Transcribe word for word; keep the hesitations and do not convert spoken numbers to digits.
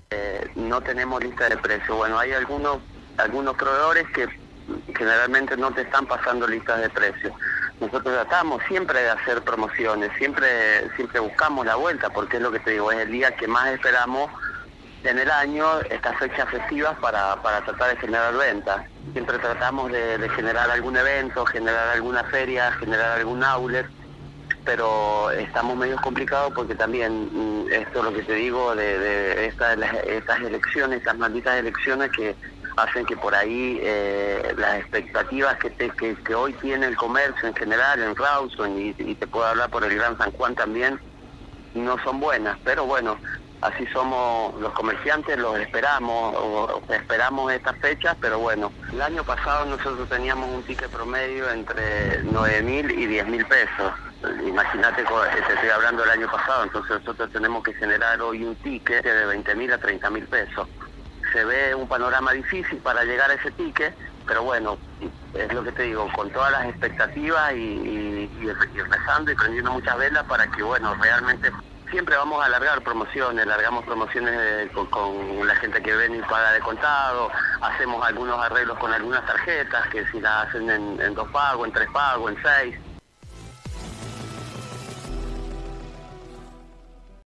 Eh, no tenemos lista de precios. Bueno, hay algunos algunos proveedores que generalmente no te están pasando listas de precios. Nosotros tratamos siempre de hacer promociones, siempre siempre buscamos la vuelta, porque es lo que te digo, es el día que más esperamos en el año, estas fechas festivas para, para tratar de generar ventas. Siempre tratamos de, de generar algún evento, generar alguna feria, generar algún outlet, pero estamos medio complicados porque también, mm, esto es lo que te digo, de, de estas, las- estas elecciones, estas malditas elecciones que hacen que por ahí eh, las expectativas que, te, que, que hoy tiene el comercio en general, en Rawson, y, y te puedo hablar por el Gran San Juan también, no son buenas, pero bueno, así somos los comerciantes, los esperamos, o, o esperamos estas fechas, pero bueno, el año pasado nosotros teníamos un ticket promedio entre nueve mil y diez mil pesos. Imagínate, co- eh, te estoy hablando del año pasado, entonces nosotros tenemos que generar hoy un ticket de veinte mil a treinta mil pesos. Se ve un panorama difícil para llegar a ese ticket, pero bueno, es lo que te digo, con todas las expectativas y, y, y, y rezando y prendiendo muchas velas para que, bueno, realmente siempre vamos a alargar promociones, alargamos promociones eh, con, con la gente que viene y paga de contado, hacemos algunos arreglos con algunas tarjetas que si las hacen en, en dos pagos, en tres pagos, en seis.